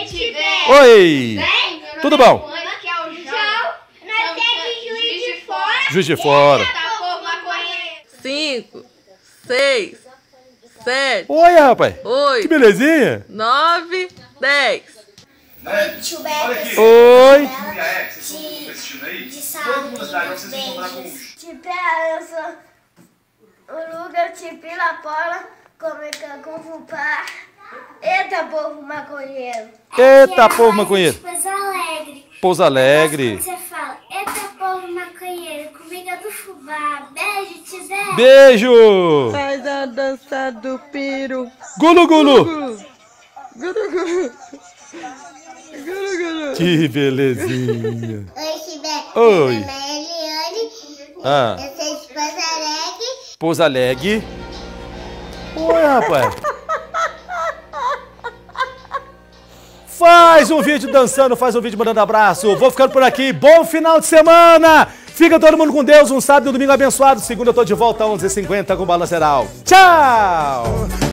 tiver. Oi. Tudo bom? Aqui é o João. Nós temos Juiz de Fora. Juiz de Fora. 5, 6, 7. Oi, rapaz. 8. Que belezinha. 9, 10. Oi. De saúde, beijos. Eu sou o Luga, Tipila, Paula, comigo com o Fubá. Eita, povo maconheiro. Eita, povo maconheiro. Pouso Alegre. Pouso Alegre. Você fala, eita, povo maconheiro, comida do fubá. Beijo, Tizé. Beijo. Faz a dança do peru. Gulu, gulu. Gulu, gulu. Gulu, gulu. Que belezinha. Oi, Tibé. Oi. Meu nome é Eliane. Ah. Eu sou de Pouso Alegre. Pouso Alegre. Oi, rapaz. Faz um vídeo dançando, faz um vídeo mandando abraço. Vou ficando por aqui. Bom final de semana. Fica todo mundo com Deus. Um sábado e um domingo abençoado. Segunda eu tô de volta às 11h50 com o Balanço Geral. Tchau.